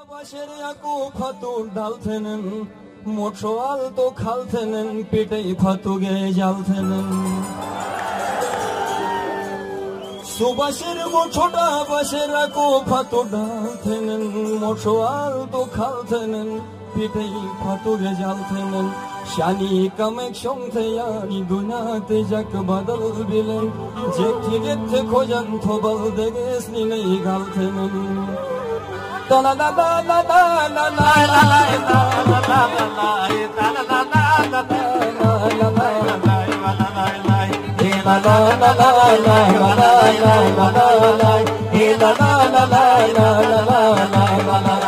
বাসের আকু ফাতু ডালথেনেন মোছো আলতো খালথেনেন পেটেই ফাতু গে জ্বালথেনেন সুবাসের মোছোটা বাসের আকু ফাতু ডালথেনেন মোছো আলতো খালথেনেন পেটেই ফাতু গে জ্বালথেনেন শানি কামেক সংথেয়ানি দুনাতে যাক বদল বিলেন যে ঠিকে খোঁজান থবল দেগেস নি নেই গালথেনেন La la la la la la la la la la la la